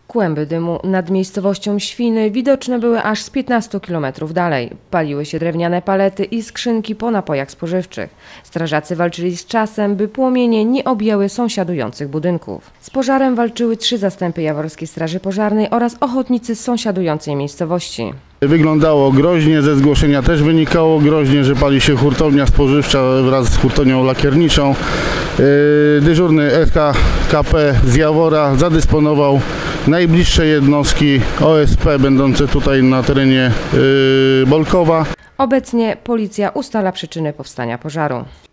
Kłęby dymu nad miejscowością Świny widoczne były aż z 15 km dalej. Paliły się drewniane palety i skrzynki po napojach spożywczych. Strażacy walczyli z czasem, by płomienie nie objęły sąsiadujących budynków. Z pożarem walczyły 3 zastępy Jaworskiej Straży Pożarnej oraz ochotnicy z sąsiadującej miejscowości. Wyglądało groźnie, ze zgłoszenia też wynikało groźnie, że pali się hurtownia spożywcza wraz z hurtownią lakierniczą. Dyżurny SKKP z Jawora zadysponował najbliższe jednostki OSP będące tutaj na terenie Bolkowa. Obecnie policja ustala przyczyny powstania pożaru.